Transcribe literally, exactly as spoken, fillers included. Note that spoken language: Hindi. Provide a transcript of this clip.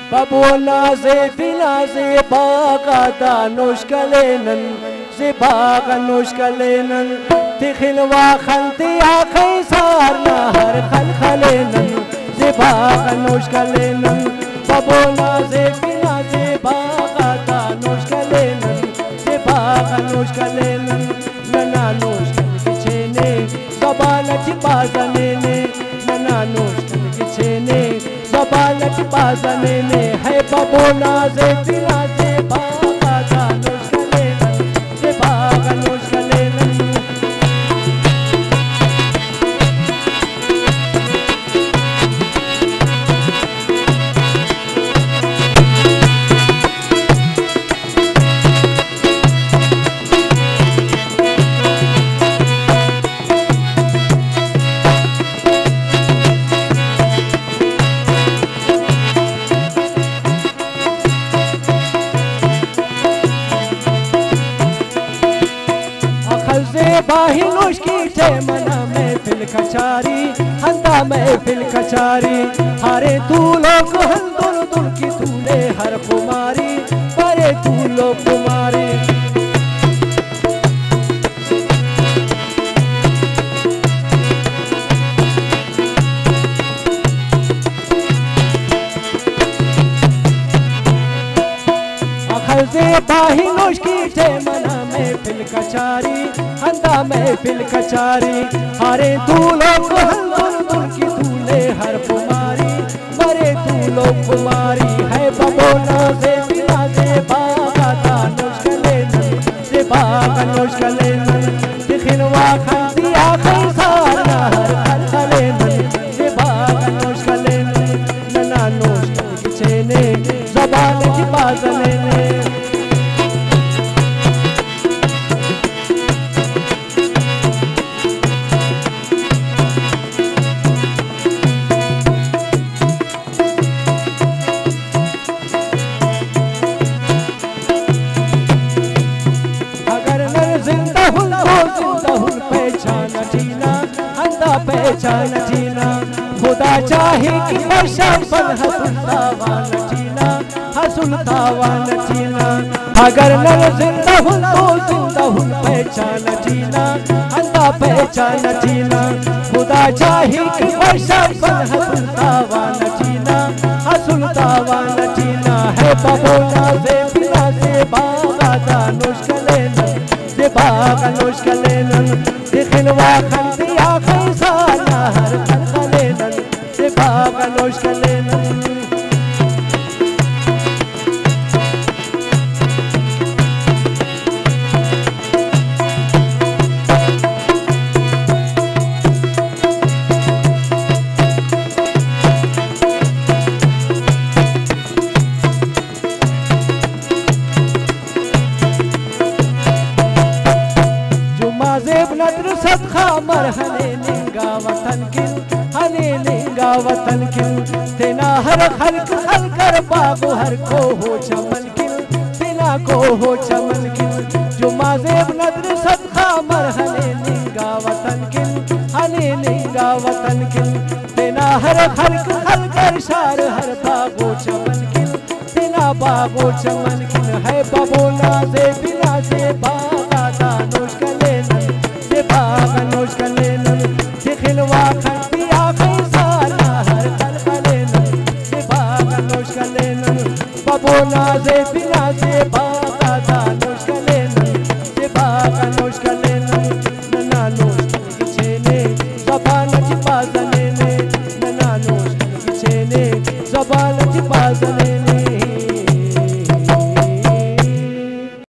Babona ze fina ze baga da noshkalenen ze baga noshkalenen tikhil wa khanti akhay sarna har khal khalenen ze baga noshkalenen babona ze fina ze baga da noshkalenen ze baga noshkalenen nana noshkan kichene zabana chi bazanene nana noshkan kichene Babalati bazanene hai babona ze fina ze baga da noshkalenen ze baga noshkalenen बाही नोश की थे मना में फिल कचारी हंदा में फिल कचारी हरे तू लोग हल दुल दुल की तूने हर कुमारी परे तू लोग कुमारी से बाही नोश की थे मना में फिल कचारी हंदा में फिल कचारी हरे तू लोग हल दुल की तूने हर कुमारी मरे तू लोग कुमारी है बबोना से बिना से बागा दा नोशकलेन से बागा नोशकलेन दिखिनवा खंती आखिर सारना हर खलखलेन से बागा नोशकलेन नना नोशकल किचेने जबान की बाजलेने पहचान जीना खुदा चाहे कि शबन हसुलतावा नचीना हसुलतावा नचीना अगर नर जिंदा हूँ तो जिंदा हूँ पहचान जीना अंधा पहचान जीना खुदा चाहे कि शबन हसुलतावा नचीना हसुलतावा नचीना है बबोना से बिना से बागा दा नोशकलेन से बागा नोशकलेन दिखिनवा खंती आखिर सारना हर खलखलेन से बागा नोशकलेन नद्र सदखा मरहने लिंगा वतन किल हने लिंगा वतन किल तेना हर खल्क खल कर बागो हर को हो चमन किल तेना को हो चमन किल जो माजेब नद्र सदखा मरहने लिंगा वतन किल हने लिंगा वतन किल तेना हर खल्क खल कर शार हर बागो चमन किल तेना बागो चमन किल है बबोना से बिना से बागा दा नोशकलेन बागा नोशकलेन दिखिनवा खंती